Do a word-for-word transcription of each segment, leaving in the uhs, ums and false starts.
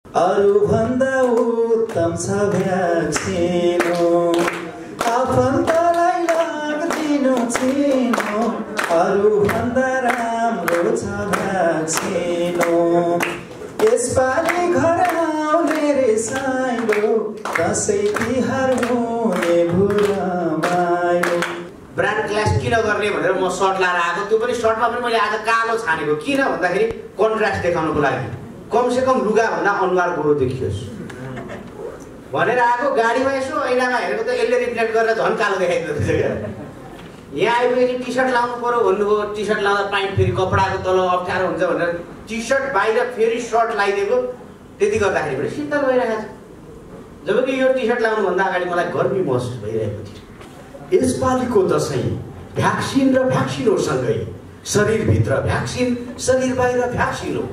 अरु भन्दा उत्तम छ भ्याक्सिनो आफन्तलाई लाग्दिनु चिनो अरु भन्दा राम्रो छ भ्याक्सिनो यसपालि घर आउने रे साइलो दसैँ तिहार हुने भुरमाइलो ब्रान्ड क्लास किन गर्ने भनेर म सर्ट लाएर आएको त्यो पनि सर्टमा पनि मैले आज कालो छानेको किन भन्दाखेरि कन्ट्रास्ट देखाउनको लागि कमसे कम लुगा भन्दा अनुहार गोरो देखियोस् भनेर आएको गाडीमा यसो ऐनामा हेरेको त यसले रिफ्लेक्ट गरेर झन् कालो देखाइदिँदो रहेछ यहाँ आइपुगेपछि टी सर्ट लाउनु पर्यो भन्नुभयो टी सर्ट लाउँदा प्यान्ट फेरि कपडाको तल अप्ठ्यारो हुन्छ भनेर टी सर्ट बाहिर फेरि सर्ट लगाइदिएको त्यति गर्दाखेरि पनि शीतल भइरहेको छ जबकि यो टी सर्ट लाउनुभन्दा अगाडि मलाई गर्मी महसुस भइरहेको थियो यसपालिको दसैँ भ्याक्सिन र भ्याक्सिनोसँगै शरीरभित्र भ्याक्सिन शरीर बाहिर भ्याक्सिन हो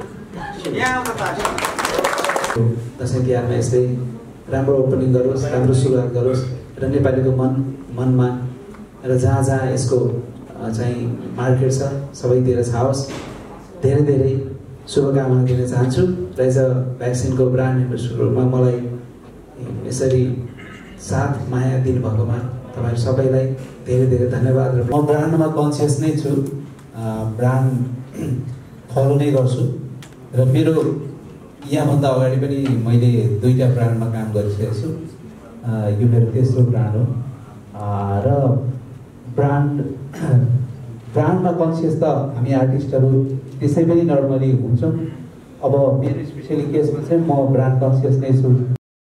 दसैँ तिहारमा यस्तै राम्रो ओपनिङ गरोस् राम्रो सुरुवात गरोस् र नेपालीको मन मनमा र जहाँ जहाँ यसको चाहिँ मार्केट छ सबैतिर छाओस् धेरै धेरै शुभकामना दिन चाहन्छु र एज अ भ्याक्सिनको ब्रान्ड एम्बेसडरमा मलाई यसरी साथ माया दिनुभएकोमा तपाईहरु सबैलाई धेरै धेरै धन्यवाद। म ब्रान्डमा कन्सियस नै छु, ब्रान्ड फलो नै गर्छु र मेरो यहाँभन्दा अगाडि पनि मैले दुईटा ब्रान्डमा काम गरिसकेको छु। यो मेरो तेस्रो ब्रान्ड हो र ब्रान्ड ब्रान्डमा कन्सियस त हामी आर्टिस्टहरू त्यसै पनि नर्मली हुन्छौँ। अब मेरो स्पेसली केसमा चाहिँ म ब्रान्ड कन्सियस नै छु।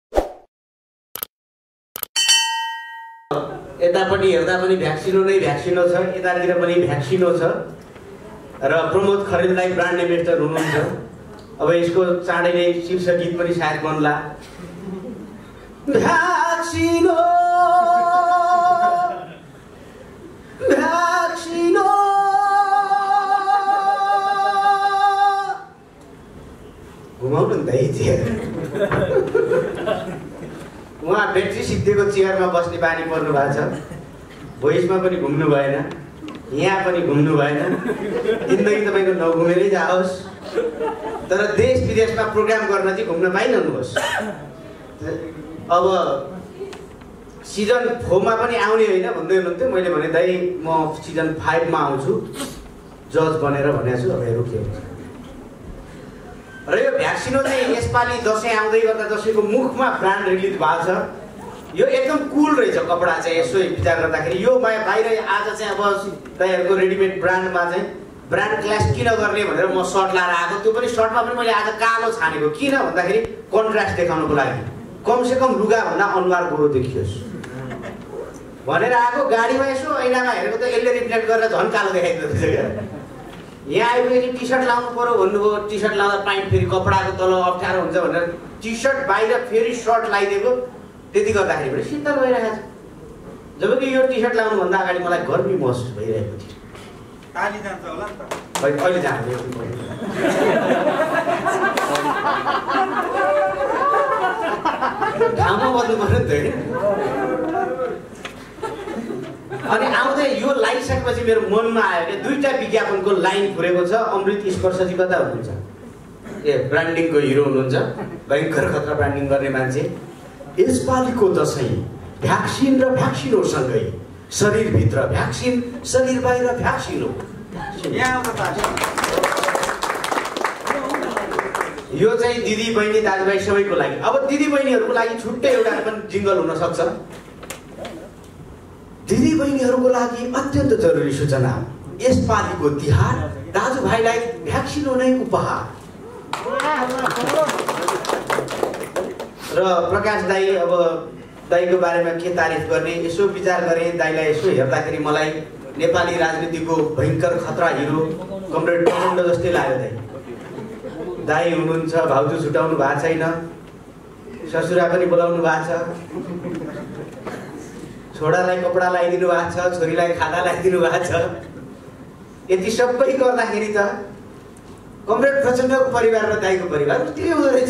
यतापट्टि हेर्दा पनि भ्याक्सिनो नै भ्याक्सिनो छ, यतातिर पनि भ्याक्सिनो छ र प्रमोद खरेललाई ब्रान्ड एम्बेसडर हुनुहुन्छ। अब यसको चाँडै नै शीर्ष गीत पनि सायद बन्ला। भ्याक्सिनो भ्याक्सिनो घुमाउनु नि दाइ। उहाँ ब्याट्री सिद्धिएको चेयरमा बस्ने बानी पर्नु भएको छ। भोइसमा पनि घुम्नु भएन, यहाँ पनि घुम्नु भएन। जिन्दगी तपाईँको नघुमेरै जाओस्, तर देश विदेशमा प्रोग्राम गर्न चाहिँ घुम्न पाइरहनुहोस्। अब सिजन फोरमा पनि आउने होइन भन्दै हुनुहुन्थ्यो। मैले भने दाइ म सिजन फाइभमा आउँछु जज बनेर भनेको छु। अब हेरौँ के हुन्छ। र यो भ्याक्सिनो चाहिँ यसपालि दसैँ आउँदै गर्दा दसैँको मुखमा ब्रान्ड रिलिज भएको छ। यो एकदम कुल रहेछ कपडा चाहिँ यसो विचार गर्दाखेरि। यो बाहिर आज चाहिँ अब तपाईँहरूको रेडिमेड ब्रान्डमा चाहिँ ब्रान्ड क्लास किन गर्ने भनेर म सर्ट लाएर आएको। त्यो पनि सर्टमा पनि मैले आज कालो छानेको किन भन्दाखेरि कन्ट्रास्ट देखाउनको लागि कमसे कम लुगा भन्दा अनुहार गोरो देखियोस् भनेर आएको। गाडीमा यसो ऐनामा हेरेको त यसले रिफ्लेक्ट गरेर झन् कालो देखाइदिँदो रहेछ। यहाँ आइपुगेपछि टी सर्ट लाउनु पर्यो भन्नुभयो टी सर्ट लाउँदा प्यान्ट फेरि कपडाको तल अप्ठ्यारो हुन्छ भनेर टी सर्ट बाहिर फेरि सर्ट लगाइदिएको त्यति गर्दाखेरि पनि शीतल भइरहेको छ। जबकि यो टी सर्ट लाउनुभन्दा अगाडि मलाई गर्मी महसुस भइरहेको थियो। ताली जान्छ होला नि त। अहिले जान्छ ठाउँमा बस्नु पर्यो नि त। अनि आउँदै यो लागिसकेपछि मेरो मनमा आयो कि दुईटा विज्ञापनको लाइन फुरेको छ। अमृत स्पर्शजी कता हुनुहुन्छ? ए ब्रान्डिङको हिरो हुनुहुन्छ, भयङ्कर खतरा ब्रान्डिङ गर्ने मान्छे। यसपालिको दसैँ भ्याक्सिन र भ्याक्सिनोसँगै शरीरभित्र भ्याक्सिन शरीर बाहिर भ्याक्सिन हो। यो चाहिँ दिदी बहिनी दाजुभाइ सबैको लागि। अब दिदी बहिनीहरूको लागि छुट्टै एउटा पनि जिङ्गल हुन सक्छ। दिदी बहिनीहरूको लागि अत्यन्त जरुरी सूचना, यसपालिको तिहार दाजुभाइलाई भ्याक्सिनो नै उपहार। र प्रकाश दाई, अब दाईको बारेमा के तारिफ गर्ने यसो विचार गरेँ। दाईलाई यसो हेर्दाखेरि मलाई नेपाली राजनीतिको भयङ्कर खतरा हिरो कमरेड प्रचण्ड जस्तै लाग्यो। दाई दाई हुनुहुन्छ, भाउजू छुटाउनु भएको छैन, ससुरा पनि बोलाउनु भएको छ, छोरालाई कपडा लगाइदिनु भएको छ, छोरीलाई खाना लगाइदिनु भएको छ। यति सबै गर्दाखेरि त कमरेड प्रचण्डको परिवार र दाईको परिवार उस्तै हुँदो रहेछ।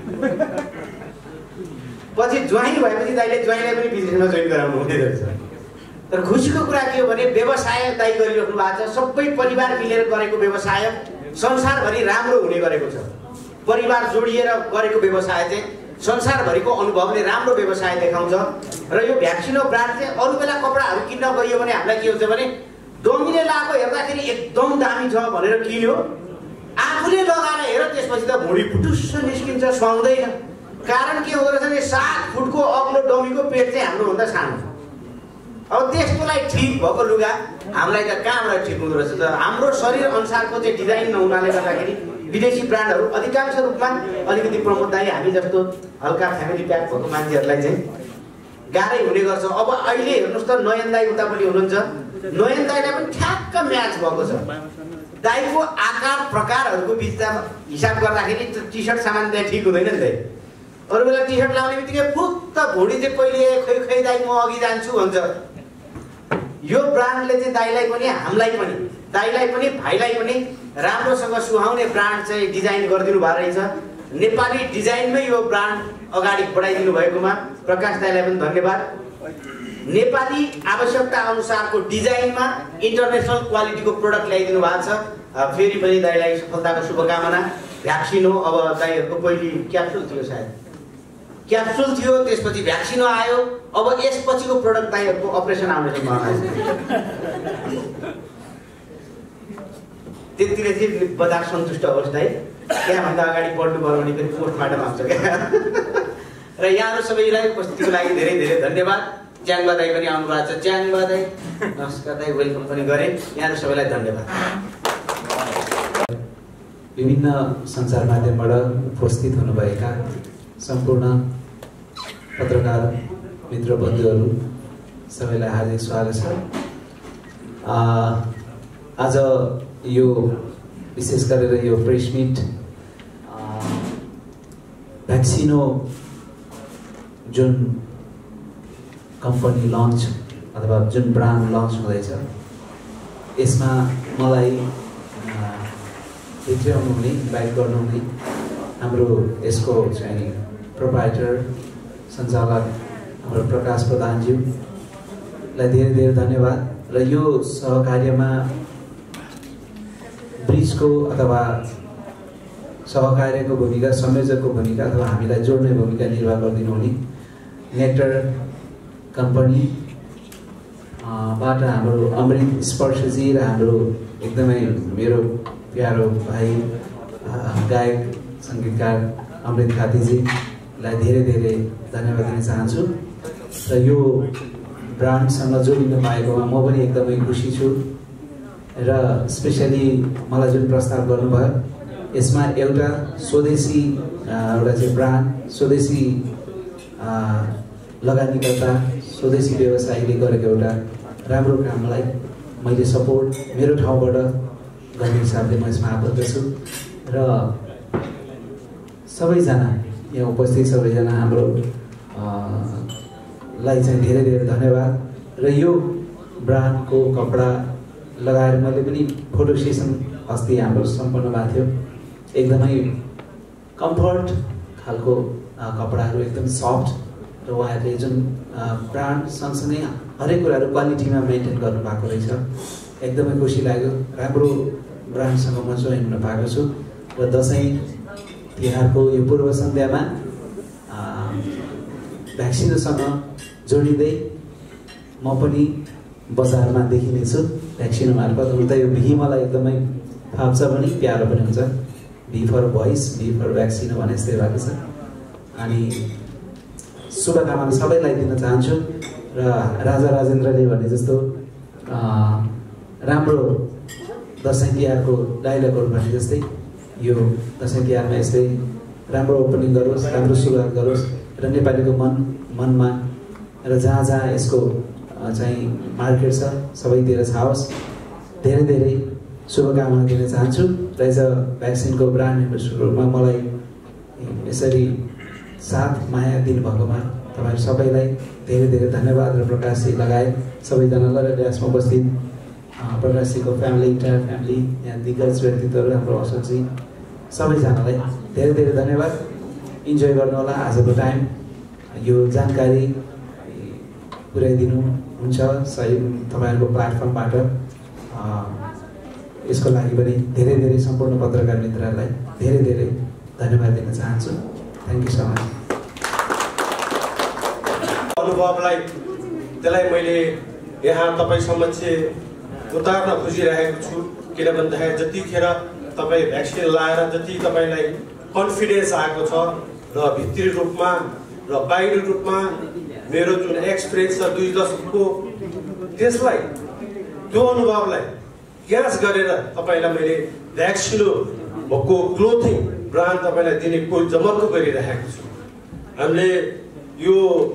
पछि ज्वाइँ भएपछि दाईले ज्वाइँलाई पनि बिजनेसमा जोइन गराउनु हुँदै रहेछ। तर खुसीको कुरा के हो भने व्यवसाय दाई गरिराख्नु भएको छ। सबै परिवार मिलेर गरेको व्यवसाय संसारभरि राम्रो हुने गरेको छ। परिवार जोडिएर गरेको व्यवसाय चाहिँ संसारभरिको अनुभवले राम्रो व्यवसाय देखाउँछ। र यो भ्याक्सिनो ब्रान्ड चाहिँ अरू बेला कपडाहरू किन्न गइयो भने हामीलाई के हुन्छ भने डोमीले लगाएको हेर्दाखेरि एकदम दामी छ भनेर किन्यो, आफूले लगाएर हेर त्यसपछि त भुँडी फुटुस्स निस्किन्छ, सुहाउँदैन। कारण के हुँदो रहेछ भने सात फुटको अग्लो डमीको पेट चाहिँ हाम्रोभन्दा सानो छ। अब त्यस्तोलाई ठिक भएको लुगा हामीलाई त कहाँबाट ठिक हुँदो रहेछ त? हाम्रो शरीर अनुसारको चाहिँ डिजाइन नहुनाले गर्दाखेरि विदेशी ब्रान्डहरू अधिकांश रूपमा अलिकति प्रमोद दाई हामी जस्तो हल्का फ्यामिली प्याक भएको मान्छेहरूलाई चाहिँ गाह्रै हुने गर्छ। अब अहिले हेर्नुहोस् त नयन दाई उतापट्टि हुनुहुन्छ, नयन दाईलाई पनि ठ्याक्क म्याच भएको छ। दाईको आकार प्रकारहरूको बिचमा हिसाब गर्दाखेरि टी सर्ट सामान्य ठिक हुँदैन नि दाई। अरू बेला टी सर्ट लाउने बित्तिकै फुत्त भुँडी चाहिँ कहिले खै खै दाई म अघि जान्छु भन्छ। यो ब्रान्डले चाहिँ दाईलाई पनि हामीलाई पनि दाईलाई पनि भाइलाई पनि राम्रोसँग सुहाउने ब्रान्ड चाहिँ डिजाइन गरिदिनु भएको रहेछ। नेपाली डिजाइनमै यो ब्रान्ड अगाडि बढाइदिनु भएकोमा प्रकाश दाईलाई पनि धन्यवाद। नेपाली आवश्यकता अनुसारको डिजाइनमा इन्टरनेसनल क्वालिटीको प्रडक्ट ल्याइदिनु भएको छ। फेरि पनि दाईलाई सफलताको शुभकामना। भ्याक्सिनो अब दाईहरूको पहिले क्याप्सुल थियो, सायद क्याप्सुल थियो, त्यसपछि भ्याक्सिनो आयो, अब यसपछिको प्रडक्ट दाईहरूको अपरेसन आउने सम्भावना छ। त्यतिले चाहिँ बजार सन्तुष्ट होस् दाई, त्यहाँभन्दा अगाडि बढ्नु पर्यो भने फेरि पोस्टमार्टम आउँछ क्या। र यहाँहरू सबैलाई उपस्थितिको लागि धेरै धेरै धन्यवाद। च्याङबा दाई पनि आउनु भएको छ, च्याङबा दाई नमस्कार दाई, वेलकम पनि गरेँ। यहाँहरू सबैलाई धन्यवाद। विभिन्न सञ्चार माध्यमबाट उपस्थित हुनुभएका सम्पूर्ण पत्रकार मित्र बन्धुहरू सबैलाई हार्दिक स्वागत छ। आज यो विशेष गरेर यो प्रेस मिट भ्याक्सिनो जुन कम्पनी लन्च अथवा जुन ब्रान्ड लन्च हुँदैछ यसमा मलाई भित्र आउनुहुने इन्भाइट गर्नुहुने हाम्रो यसको चाहिँ प्रोप्राइटर सञ्चालक हाम्रो प्रकाश प्रधानज्यूलाई धेरै धेरै धन्यवाद। र यो सहकार्यमा ब्रिजको अथवा सहकार्यको भूमिका, संयोजकको भूमिका अथवा हामीलाई जोड्ने भूमिका निर्वाह गरिदिनु हुने नेक्टर कम्पनी बाट हाम्रो अमृत स्पर्शजी र हाम्रो एकदमै मेरो प्यारो भाइ गायक सङ्गीतकार अमृत खातीजीलाई धेरै धेरै धन्यवाद दिन चाहन्छु। र यो ब्रान्डसँग जोडिन पाएकोमा म पनि एकदमै खुसी छु। र स्पेसली मलाई जुन प्रस्ताव गर्नुभयो यसमा एउटा स्वदेशी एउटा चाहिँ ब्रान्ड, स्वदेशी लगानीकर्ता, स्वदेशी व्यवसायीले गरेको एउटा राम्रो कामलाई मैले सपोर्ट मेरो ठाउँबाट गर्ने हिसाबले म यसमा आबद्ध छु। र सबैजना यहाँ उपस्थित सबैजना हाम्रो लाई चाहिँ धेरै धेरै धन्यवाद। र यो ब्रान्डको कपडा लगाएर मैले पनि फोटो सेसन अस्ति हाम्रो सम्पन्न भएको थियो। एकदमै कम्फर्ट खालको कपडाहरू, एकदम सफ्ट। र उहाँहरूले जुन ब्रान्ड सँगसँगै हरेक कुराहरू क्वालिटीमा मेन्टेन गर्नुभएको रहेछ, एकदमै खुसी लाग्यो। राम्रो ब्रान्डसँग म जोइन हुन पाएको छु। र दसैँ तिहारको यो पूर्व सन्ध्यामा भ्याक्सिनोसँग जोडिँदै म पनि बजारमा देखिनेछु भ्याक्सिनो मार्फत। हुन त यो भी मलाई एकदमै फाप्छ पनि, प्यारो पनि हुन्छ। V for voice, V for भ्याक्सिनो भने जस्तै भएको छ। अनि शुभकामना सबैलाई दिन चाहन्छु। र राजा राजेन्द्रले भने जस्तो राम्रो दसैँ तिहारको डाइलगहरू भने जस्तै यो दसैँ तिहारमा यस्तै राम्रो ओपनिङ गरोस्, राम्रो सुरुवात गरोस् र नेपालीको मन मनमा र जहाँ जहाँ यसको चाहिँ मार्केट छ सबैतिर छाओस्। धेरै धेरै शुभकामना दिन चाहन्छु। र एज अ भ्याक्सिनको ब्रान्ड एम्बेसडरमा मलाई यसरी साथ माया दिनुभएकोमा तपाईँहरू सबैलाई धेरै धेरै धन्यवाद। र प्रकाशजी लगायत सबैजनालाई र यसमा उपस्थित प्रकाशजीको फ्यामिली, इन्टायर फ्यामिली, यहाँ दिग्गज व्यक्तित्वहरू, हाम्रो अशोकजी, सबैजनालाई धेरै धेरै धन्यवाद। इन्जोय गर्नु होला आजको टाइम। यो जानकारी पुर्याइदिनु हुन्छ सही तपाईँहरूको प्लेटफर्मबाट। यसको लागि पनि धेरै धेरै सम्पूर्ण पत्रकार मित्रहरूलाई धेरै धेरै धन्यवाद दिन चाहन्छु। Thank you so much. अनुभवलाई त्यसलाई मैले यहाँ तपाईँ समक्ष उतार्न खोजिरहेको छु, किन भन्दाखेरि जतिखेर तपाईँ भ्याक्सिन लाएर जति तपाईँलाई कन्फिडेन्स आएको छ र भित्री रूपमा र बाहिरी रूपमा मेरो जुन एक्सपिरियन्स छ दुई दशकको, त्यसलाई त्यो अनुभवलाई क्याच गरेर तपाईँलाई मैले भ्याक्सिनको क्लोथिङ ब्रान्ड तपाईँलाई दिने कोही जमर्को गरिरहेको छु। हामीले यो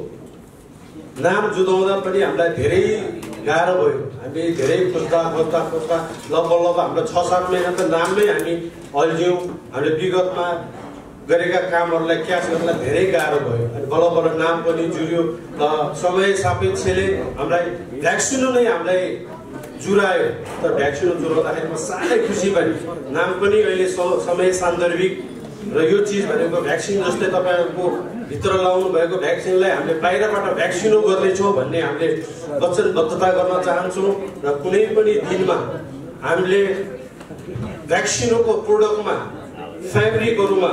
नाम जुदाउँदा पनि हामीलाई धेरै गाह्रो भयो। हामी धेरै खोज्दा खोज्दा खोज्दा लग लग हाम्रो छ सात महिना त नाममै हामी अल्झ्यौँ। हामीले विगतमा गरेका कामहरूलाई क्याच गर्नलाई धेरै गाह्रो भयो। अनि बल्ल बल्ल नाम पनि जुर्यो र समय सापेक्षले हामीलाई भ्याक्सिन नै हामीलाई जुरायो। तर भ्याक्सिन जुराउँदाखेरि म साह्रै खुसी भएँ। नाम पनि अहिले समय सान्दर्भिक र यो चिज भनेको भ्याक्सिन जस्तै तपाईँहरूको भित्र लाउनु भएको भ्याक्सिनलाई हामीले बाहिरबाट भ्याक्सिनो गर्नेछौँ भन्ने हामीले वचनबद्धता गर्न चाहन्छौँ। र कुनै पनि दिनमा हामीले भ्याक्सिनको प्रोडक्टमा फेब्रिकहरूमा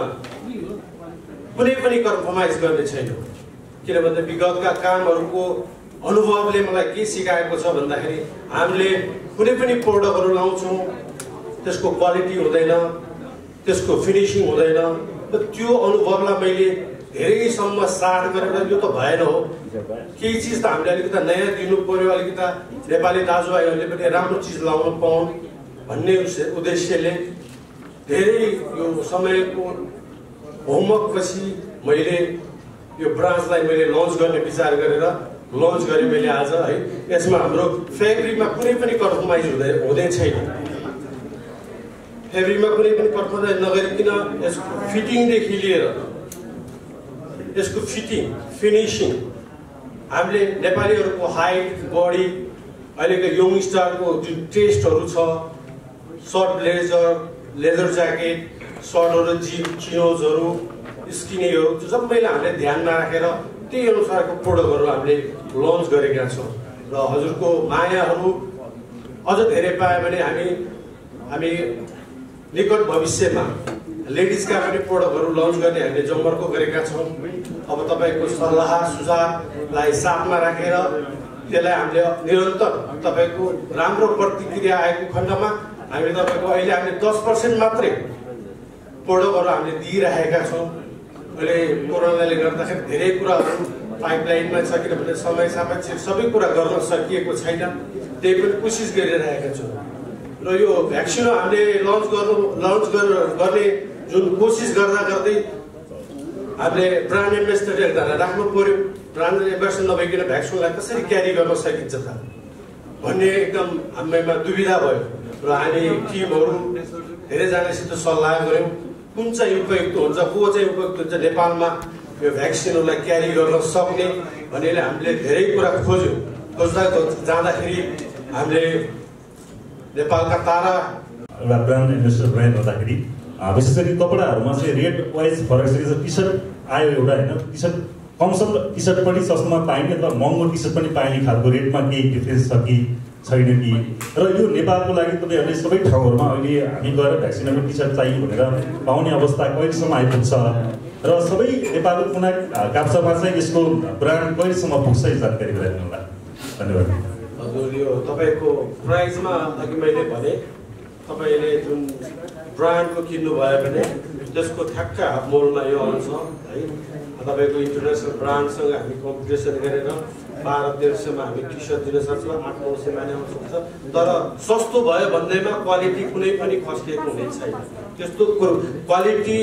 कुनै पनि कम्प्रोमाइज गर्ने छैनौँ। किनभने विगतका कामहरूको अनुभवले मलाई के सिकाएको छ भन्दाखेरि हामीले कुनै पनि प्रोडक्टहरू लाउँछौँ, त्यसको क्वालिटी हुँदैन, त्यसको फिनिसिङ हुँदैन। र त्यो अनुभवलाई मैले धेरैसम्म साथ गरेर यो त भएन हो, केही चिज त हामीले अलिकति नयाँ दिनु पर्यो, अलिकति नेपाली दाजुभाइहरूले पनि राम्रो चिज लाउनु पाउन् भन्ने उद्देश्यले धेरै यो समयको होमवर्कपछि मैले यो ब्रान्चलाई मैले लन्च गर्ने विचार गरेर लन्च गरेँ मैले आज है। यसमा हाम्रो फेब्रिकमा कुनै पनि कम्प्रोमाइज हुँदै हुँदै छैन। फेब्रिकमा कुनै पनि कम्प्रोमाइज नगरिकन यसको फिटिङदेखि लिएर यसको फिटिङ फिनिसिङ हामीले नेपालीहरूको हाइट बडी अहिलेको यङ स्टारको जुन टेस्टहरू छ, सर्ट ब्लेजर, लेदर ज्याकेट, सर्टहरू, जिम चिनोजहरू, स्किनीहरू, त्यो सबैलाई हामीले ध्यानमा राखेर त्यही अनुसारको प्रोडक्टहरू हामीले लन्च गरेका छौँ। र हजुरको मायाहरू अझ धेरै पायो भने हामी हामी निकट भविष्यमा लेडिजका पनि प्रोडक्टहरू लन्च गर्ने हामीले जमर्को गरेका छौँ। अब तपाईँको सल्लाह सुझावलाई साथमा राखेर त्यसलाई हामीले निरन्तर तपाईँको राम्रो प्रतिक्रिया आएको खण्डमा हामीले तपाईँको अहिले हामीले दस पर्सेन्ट मात्रै प्रोडक्टहरू हामीले दिइरहेका छौँ। अहिले कोरोनाले गर्दाखेरि धेरै कुराहरू पाइपलाइनमा छ, किनभने समय सापेक्ष सबै कुरा गर्न सकिएको छैन, त्यही पनि कोसिस गरिरहेका छौँ। र यो भ्याक्सिन हामीले लन्च गर्नु लन्च गर्ने जुन कोसिस गर्दा गर्दै हामीले ब्रान्ड एम्बेसडर एकजना राख्नु पर्यो। ब्रान्ड एम्बेसडर नभइकन भ्याक्सिनलाई कसरी क्यारी गर्न सकिन्छ त भन्ने एकदम हामीमा दुविधा भयो। र हामी टिमहरू धेरैजनासित सल्लाह गऱ्यौँ कुन चाहिँ उपयुक्त हुन्छ, को चाहिँ उपयुक्त हुन्छ नेपालमा यो भ्याक्सिनहरूलाई क्यारी गर्न सक्ने भनेर हामीले धेरै कुरा खोज्यौँ। खोज्दा जाँदाखेरि हामीले नेपालका तारा एउटा ब्रान्ड इन्डस्ट्री ब्रान्ड हुँदाखेरि विशेष गरी कपडाहरूमा चाहिँ रेट वाइज फरक छ। टी सर्ट आयो एउटा होइन, टी सर्ट कमसल टी सर्ट पनि सस्तोमा पाइने अथवा महँगो टी सर्ट पनि पाइने खालको रेटमा केही डिफ्रेन्स छ कि छैन कि। र यो नेपालको लागि तपाईँहरूले सबै ठाउँहरूमा अहिले हामी गएर भ्याक्सिनको टी सर्ट चाहियो भनेर पाउने अवस्था कहिलेसम्म आइपुग्छ र सबै नेपालको कुना काप्चामा चाहिँ यसको ब्रान्ड कहिलेसम्म पुग्छ यो जानकारी गराइदिनु होला। धन्यवाद। हजुर, यो तपाईँको प्राइसमा अघि मैले भने तपाईँले जुन ब्रान्डको किन्नुभयो भने त्यसको ठ्याक्क हाफ मोलमा यो आउँछ है। तपाईँको इन्टरनेसनल ब्रान्डसँग हामी कम्पिटिसन गरेर बाह्र तेह्र सयमा हामी टी सर्ट दिन सक्छौँ, आठ नौ सयमा नै आउन सक्छ। तर सस्तो भयो भन्दैमा क्वालिटी कुनै पनि खस्किएको हुने छैन। त्यस्तो क्वालिटी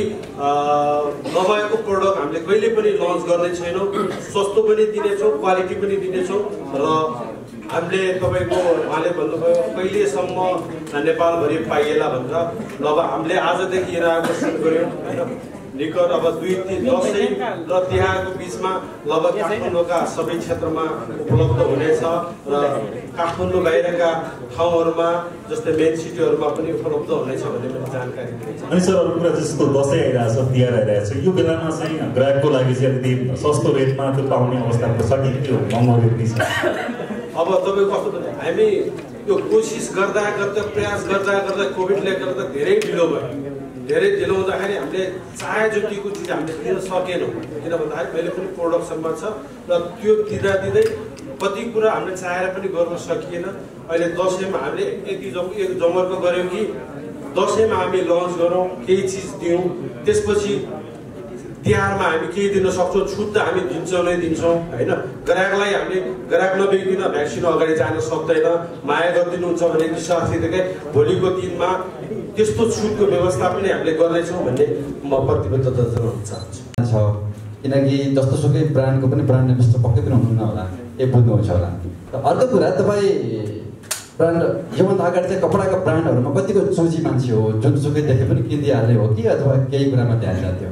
नभएको प्रोडक्ट हामीले कहिले पनि लन्च गर्ने छैनौँ। सस्तो पनि दिनेछौँ, क्वालिटी पनि दिनेछौँ। र हामीले तपाईँको उहाँले भन्नुभयो कहिलेसम्म नेपालभरि पाइएला भनेर। अब हामीले आजदेखि इनागुरेसन गऱ्यौँ होइन। निकट अब दुई तिन दसैँ र तिहारको बिचमा लगभग काठमाडौँका सबै क्षेत्रमा उपलब्ध हुनेछ र काठमाडौँ बाहिरका ठाउँहरूमा जस्तै मेन सिटीहरूमा पनि उपलब्ध हुनेछ भन्ने पनि जानकारी दिन्छ। अनि सर अरू कुरा जस्तो दसैँ आइरहेछ, तिहार आइरहेछ, यो बेलामा चाहिँ ग्राहकको लागि चाहिँ अलिकति सस्तो रेटमा त्यो पाउने अवस्था छ कि त्यो महँगो रेट छ? अब तपाईँको कस्तो भन्छ, हामी यो कोसिस गर्दा गर्दा प्रयास गर्दा गर्दा कोभिडले गर्दा धेरै ढिलो भयो। धेरै दिलाउँदाखेरि हामीले चाहे जतिको चिज हामीले दिन सकेनौँ। किन भन्दाखेरि मैले पनि प्रोडक्सनमा छ र त्यो दिँदा दिँदै कति कुरा हामीले चाहेर पनि गर्न सकिएन। अहिले दसैँमा हामीले यति जम एक जमर्को गऱ्यौँ कि दसैँमा हामी लन्च गरौँ, केही चिज दियौँ, त्यसपछि तिहारमा हामी केही दिन सक्छौँ, छुट त हामी दिन्छौँ नै दिन्छौँ होइन। ग्राहकलाई हामीले ग्राहक नबिग्रिन भ्याक्सिन अगाडि जान सक्दैन, माया गरिदिनुहुन्छ भने निस्वार्थीदेखि भोलिको दिनमा त्यस्तो छुटको व्यवस्था पनि हामीले गर्दैछौँ भन्ने म प्रतिबद्धता जनाउन चाहन्छु। किनकि जस्तोसुकै ब्रान्डको पनि ब्रान्ड एम्बेसडर पक्कै पनि हुनुहुन्न होला, ए बुझ्नुहुन्छ होला। र अर्को कुरा तपाईँ ब्रान्ड योभन्दा अगाडि चाहिँ कपडाको ब्रान्डहरूमा कतिको चोजी मान्छे हो, जुनसुकै देखे पनि किनिदिइहाल्ने हो कि अथवा केही कुरामा ध्यान दिन्थ्यो?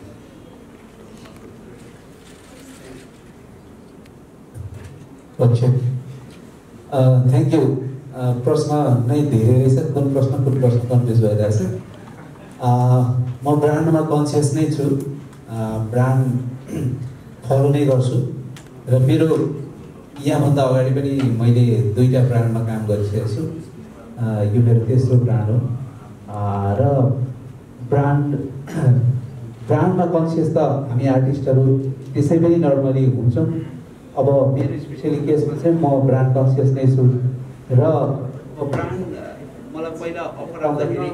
अच्छा, थ्याङ्क यू। प्रश्न नै धेरै रहेछ, कुन प्रश्न कुन प्रश्न कन्फ्युज भइरहेछ। म ब्रान्डमा कन्सियस नै छु, ब्रान्ड फलो नै गर्छु र मेरो यहाँभन्दा अगाडि पनि मैले दुईवटा ब्रान्डमा काम गरिसकेको छु। यो मेरो तेस्रो ब्रान्ड हो र ब्रान्ड ब्रान्डमा कन्सियस त हामी आर्टिस्टहरू त्यसै पनि नर्मली हुन्छौँ। अब मेरो स्पेसली केसमा चाहिँ म ब्रान्ड कन्सियस नै छु र ब्रान्ड मलाई पहिला अफर आउँदाखेरि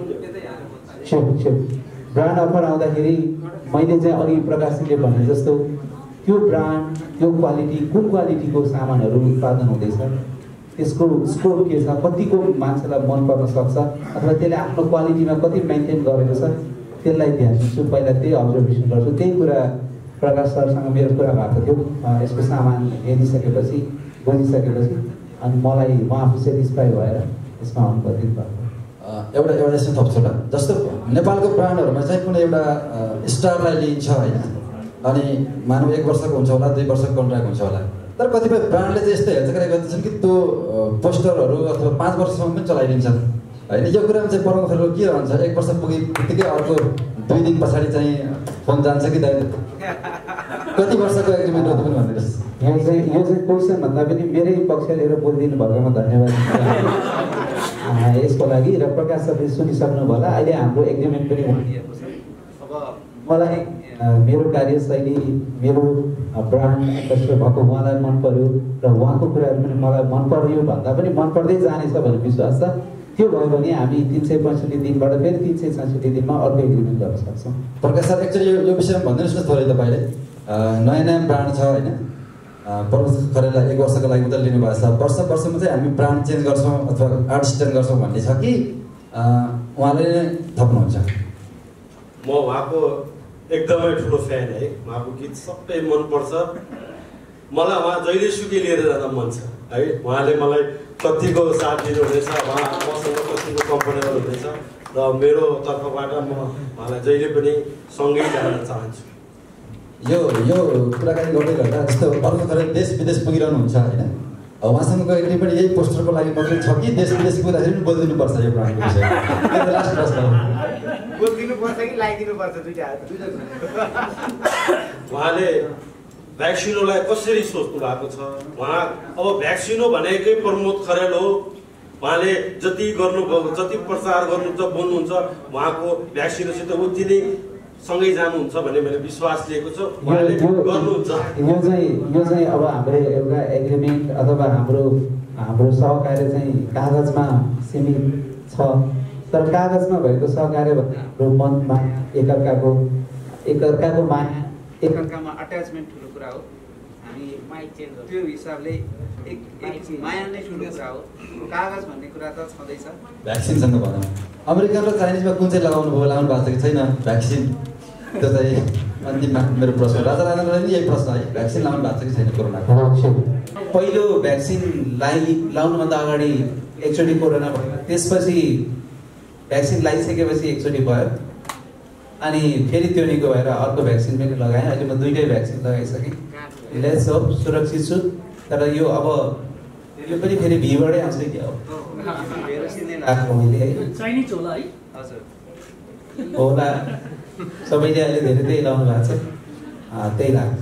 ब्रान्ड अफर आउँदाखेरि मैले चाहिँ अघि प्रकाशजीले भने जस्तो त्यो ब्रान्ड त्यो क्वालिटी कुन क्वालिटीको सामानहरू उत्पादन हुँदैछ, त्यसको स्कोप के छ, कतिको मान्छेलाई मन पर्न सक्छ अथवा त्यसले आफ्नो क्वालिटीमा कति मेन्टेन गरेको छ, त्यसलाई ध्यान दिन्छु। पहिला त्यही अब्जर्भेसन गर्छु। त्यही कुरा प्रकाश सरसँग मेरो कुरा भएको थियो। यसको सामान हेरिसकेपछि बुझिसकेपछि अनि मलाई म आफू सेटिस्फाई भएर यसमा अनुमति भएको। एउटा एउटा यसो थप्छु ल, जस्तो नेपालको ब्रान्डहरूमा चाहिँ कुनै एउटा स्टारलाई लिन्छ होइन, अनि मानव एक वर्षको हुन्छ होला, दुई वर्षको कन्ट्र्याक्ट हुन्छ होला, तर कतिपय ब्रान्डले चाहिँ यस्तो हेरचाह गर्दछन् कि त्यो पोस्टरहरू अथवा पाँच वर्षसम्म पनि चलाइदिन्छन् होइन। यो कुरामा चाहिँ प्रमुख खरेल के रहन्छ? एक वर्ष पुगे बित्तिकै अर्को दुई दिन पछाडि चाहिँ फोन जान्छ कि दैन? कति वर्षको एग्रिमेन्ट हो पनि भनिदिनुहोस्। यो चाहिँ यो चाहिँ क्वेसन भन्दा पनि मेरै पक्ष लिएर बोलिदिनु भएकोमा धन्यवाद यसको लागि। र प्रकाश सरले सुनिसक्नु होला, अहिले हाम्रो एग्रिमेन्ट पनि भनिदिएको छ। अब मलाई मेरो कार्यशैली, मेरो ब्रान्ड एम्बेसडर भएको उहाँलाई मन पर्यो र उहाँको कुराहरू पनि मलाई मन पर्यो भन्दा पनि मन पर्दै जानेछ भन्ने विश्वास छ। त्यो भयो भने हामी तिन सय पैँसठी दिनबाट फेरि तिन सय छैसठी दिनमा अर्को एग्रिमेन्ट गर्न सक्छौँ। प्रकाश सर एक्चुअली यो यो विषयमा भनिदिनुहोस् न थोरै। तपाईँले नयाँ नयाँ ब्रान्ड छ होइन, प्रकाश खरेललाई एक वर्षको लागि मात्रै लिनुभएको छ, वर्ष वर्षमा चाहिँ हामी ब्रान्ड चेन्ज गर्छौँ अथवा आर्ट चेन्ज गर्छौँ भन्ने छ कि उहाँले नै थप्नुहुन्छ? म उहाँको एकदमै ठुलो फ्यान है, उहाँको गीत सबै मनपर्छ। मलाई उहाँ जहिलेसुकै लिएर जान मन छ है। उहाँले मलाई कतिको साथ दिनुहुनेछ, उहाँ मसँग कतिको कम्फर्टेबल हुनेछ र मेरो तर्फबाट म उहाँलाई जहिले पनि सँगै जान चाहन्छु। यो यो कुराकानी गर्दै गर्दा जस्तो अर्को खरेल देश विदेश पुगिरहनुहुन्छ होइन, उहाँसँगको एग्रिमेन्ट यही पोस्टरको लागि मात्रै छ कि देश विदेश पुग्दाखेरि पनि बोलिदिनुपर्छ यो ब्रान्डको विषय? लास्ट प्रश्न हो, बोलिदिनुपर्छ कि लगाइदिनुपर्छ? दुईटा उहाँले भ्याक्सिनोलाई कसरी सोच्नु भएको छ? उहाँ अब भ्याक्सिनो भनेकै प्रमोद खरेल हो। उहाँले जति गर्नुभयो, जति प्रचार गर्नुहुन्छ, बोल्नुहुन्छ, उहाँको भ्याक्सिनोसित उति नै सँगै जानुहुन्छ भन्ने मैले विश्वास लिएको छु। उहाँले गर्नुहुन्छ। यो चाहिँ यो चाहिँ अब हाम्रो एउटा एग्रिमेन्ट अथवा हाम्रो हाम्रो सहकार्य चाहिँ कागजमा सीमित छ, तर कागजमा भएको सहकार्य हाम्रो मनमा एकअर्काको एकअर्काको माया, एकअर्कामा अट्याचमेन्ट ठुलो कुरा हो। हामी माइक चेन्ज त्यो हिसाबले एक एक माया नै ठुलो कुरा हो। कागज भन्ने कुरा त छँदैछ। भ्याक्सिनसँग भनौँ, अमेरिकन र चाइनिजमा कुन चाहिँ लगाउनु भयो, लगाउनु भएको छ कि छैन भ्याक्सिन? त्यो चाहिँ अन्तिममा मेरो प्रश्न। राजा राजालाई पनि यही प्रश्न है, भ्याक्सिन लगाउनु भएको छ कि छैन कोरोनाको? पहिलो भ्याक्सिन लाइ लाउनुभन्दा अगाडि एकचोटि कोरोना भयो, त्यसपछि भ्याक्सिन लगाइसकेपछि एकचोटि भयो, अनि फेरि त्यो निको भएर अर्को भ्याक्सिन पनि लगाएँ। अहिले म दुईटै भ्याक्सिन लगाइसकेँ। लेट्स होप सुरक्षित छु। तर यो अब यो पनि फेरि भीबाटै आउँछ क्या हो, लाग्छ मैले है। चाइनिज होला है? हजुर होला, सबैले अहिले धेरै त्यही लाउनु भएको छ, त्यही लाग्छ।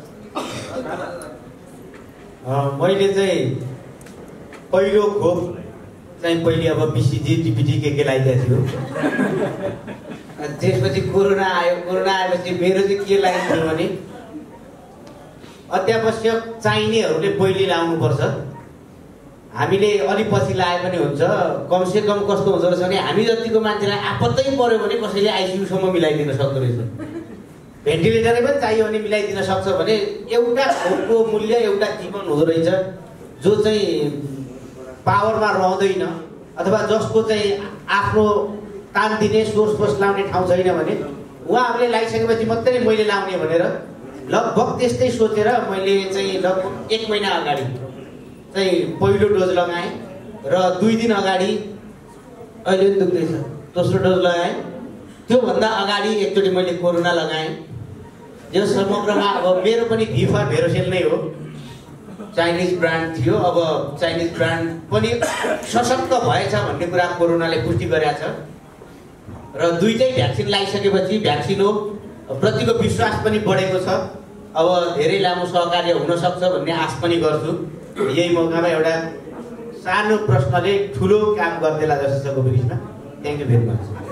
मैले चाहिँ पहिलो खोप चाहिँ पहिले अब बिसिजी डिपिटी के के लगाइदिएको थियो। त्यसपछि कोरोना आयो। कोरोना आएपछि मेरो चाहिँ के लाग्यो भने अत्यावश्यक चाहिनेहरूले पहिले लाउनुपर्छ। हामीले अलि पछि लाए पनि हुन्छ। कमसे कम कस्तो हुँदो रहेछ भने हामी जतिको मान्छेलाई आपत्तै पर्यो भने कसैले आइसियुसम्म मिलाइदिन सक्दो रहेछ। भेन्टिलेटरै पनि चाहियो भने मिलाइदिन सक्छ भने एउटा खोपको मूल्य एउटा जीवन हुँदो रहेछ जो चाहिँ पावरमा रहँदैन अथवा जसको चाहिँ आफ्नो तान दिने सोर्स फोर्स लाउने ठाउँ छैन भने उहाँहरूले लाइसकेपछि मात्रै मैले लाउने भनेर लगभग त्यस्तै सोचेर मैले चाहिँ लगभग एक महिना अगाडि चाहिँ पहिलो डोज लगाएँ र दुई दिन अगाडि अहिले पनि दुख्दैछ दोस्रो डोज लगाएँ। त्योभन्दा अगाडि एकचोटि मैले कोरोना लगाएँ। यो समग्रमा अब मेरो पनि भिफा भेरोसेल नै हो। चाइनिज ब्रान्ड थियो। अब चाइनिज ब्रान्ड पनि सशक्त भएछ भन्ने कुरा कोरोनाले पुष्टि गरेको छ र दुईटै भ्याक्सिन लगाइसकेपछि भ्याक्सिन हो प्रतिको विश्वास पनि बढेको छ। अब धेरै लामो सहकार्य हुन सक्छ भन्ने आश पनि गर्छु। यही मौकामा एउटा सानो प्रश्नले ठुलो काम गर्देला जस्तो छ को बिचमा। Thank you very much.